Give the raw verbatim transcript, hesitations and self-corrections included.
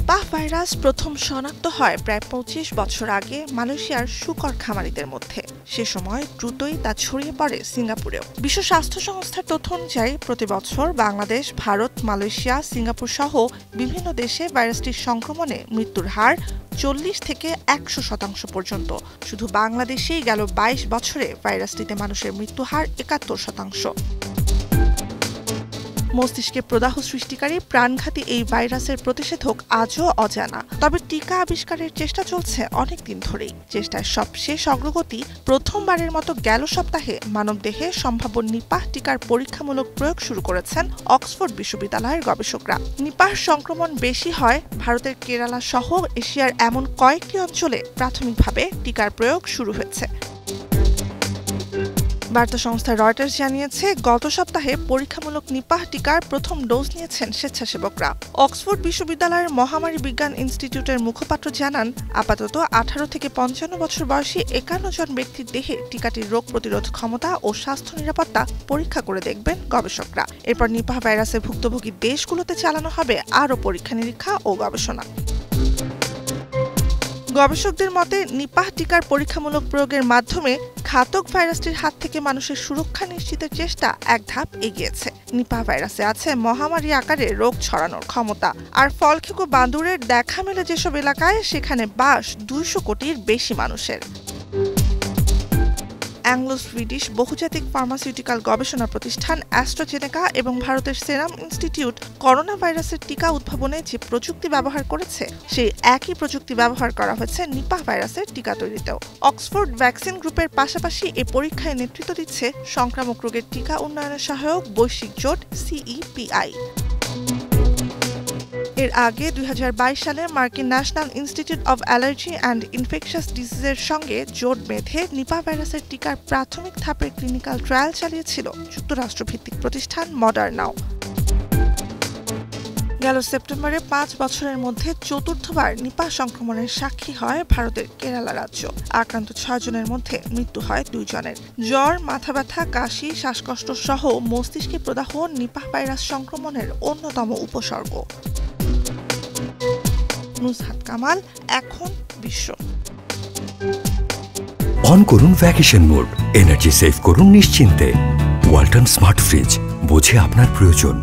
Nipah virus প্রথম শনাক্ত হয় প্রায় পঁচিশ বছর আগে মালয়েশিয়ার শূকর খামারিদের মধ্যে। সে সময় দ্রুতই তা ছড়িয়ে পড়ে সিঙ্গাপুরেও। বিশ্ব স্বাস্থ্য সংস্থার তথ্য অনুযায়ী প্রতি বছর বাংলাদেশ, ভারত, মালয়েশিয়া, সিঙ্গাপুর সহ বিভিন্ন দেশে ভাইরাসটির সংক্রমণে মৃত্যুর হার চল্লিশ থেকে একশো শতাংশ পর্যন্ত। শুধু বাংলাদেশেই গেল বাইশ বছরে ভাইরাসটিতে মানুষের মৃত্যু হার একাত্তর শতাংশ। মস্তিষ্কে প্রদাহ সৃষ্টিকারী প্রাণঘাতী এই ভাইরাসের প্রতিষেধক আজও অজানা, তবে টিকা আবিষ্কারের চেষ্টা চলছে অনেকদিন ধরেই। চেষ্টার সবশেষ অগ্রগতি প্রথমবারের মতো গেল সপ্তাহে মানবদেহে সম্ভাব্য নিপাহ টিকার পরীক্ষামূলক প্রয়োগ শুরু করেছেন অক্সফোর্ড বিশ্ববিদ্যালয়ের গবেষকরা। নিপাহ সংক্রমণ বেশি হয় ভারতের কেরালা সহ এশিয়ার এমন কয়েকটি অঞ্চলে প্রাথমিকভাবে টিকার প্রয়োগ শুরু হয়েছে। বার্তা সংস্থা রয়টার্স জানিয়েছে, গত সপ্তাহে পরীক্ষামূলক নিপাহ টিকার প্রথম ডোজ নিয়েছেন স্বেচ্ছাসেবকরা। অক্সফোর্ড বিশ্ববিদ্যালয়ের মহামারী বিজ্ঞান ইনস্টিটিউটের মুখপাত্র জানান, আপাতত আঠারো থেকে পঞ্চান্ন বছর বয়সী একান্ন জন ব্যক্তির দেহে টিকাটির রোগ প্রতিরোধ ক্ষমতা ও স্বাস্থ্য নিরাপত্তা পরীক্ষা করে দেখবেন গবেষকরা। এরপর নিপাহ ভাইরাসের ভুক্তভোগী দেশগুলোতে চালানো হবে আরও পরীক্ষা নিরীক্ষা ও গবেষণা। গবেষকদের মতে, নিপাহ টিকার পরীক্ষামূলক প্রয়োগের মাধ্যমে ঘাতক ভাইরাসটির হাত থেকে মানুষের সুরক্ষা নিশ্চিতের চেষ্টা এক ধাপ এগিয়েছে। নিপাহ ভাইরাসে আছে মহামারী আকারে রোগ ছড়ানোর ক্ষমতা, আর ফলখেকো বাঁদুরের দেখা মেলে যেসব এলাকায় সেখানে বাস দুইশো কোটির বেশি মানুষের। অ্যাংলো সুইডিশ বহুজাতিক ফার্মাসিউটিক্যাল গবেষণা প্রতিষ্ঠান অ্যাস্ট্রাজেনেকা এবং ভারতের সেরাম ইনস্টিটিউট করোনা ভাইরাসের টিকা উদ্ভাবনে যে প্রযুক্তি ব্যবহার করেছে, সেই একই প্রযুক্তি ব্যবহার করা হয়েছে নিপাহ ভাইরাসের টিকা তৈরিতেও। অক্সফোর্ড ভ্যাকসিন গ্রুপের পাশাপাশি এ পরীক্ষায় নেতৃত্ব দিচ্ছে সংক্রামক রোগের টিকা উন্নয়নে সহায়ক বৈশ্বিক জোট সিইপিআই। এর আগে দুই হাজার বাইশ সালে মার্কিন national institute of allergy and infectious ডিজিজের সঙ্গে জোট বেঁধে নিপাহ ভাইরাসের টিকার প্রাথমিক ধাপের ক্লিনিক্যাল ট্রায়াল চালিয়েছিল যুক্তরাষ্ট্রভিত্তিক প্রতিষ্ঠান মডার্নাও। গেল সেপ্টেম্বরে পাঁচ বছরের মধ্যে চতুর্থবার নিপাহ সংক্রমণের সাক্ষী হয় ভারতের কেরালা রাজ্য। আক্রান্ত ছয় জনের মধ্যে মৃত্যু হয় দুই জনের। জ্বর, মাথা ব্যথা, কাশি, শ্বাসকষ্ট সহ মস্তিষ্কে প্রদাহ নিপাহ ভাইরাস সংক্রমণের অন্যতম উপসর্গ। নুসহাত কামাল, এখন বিশ্ব। অন করুন ভ্যাকেশন মোড, এনার্জি সেভ করুন নিশ্চিন্তে। ওয়ালটন স্মার্ট ফ্রিজ, বোঝে আপনার প্রয়োজন।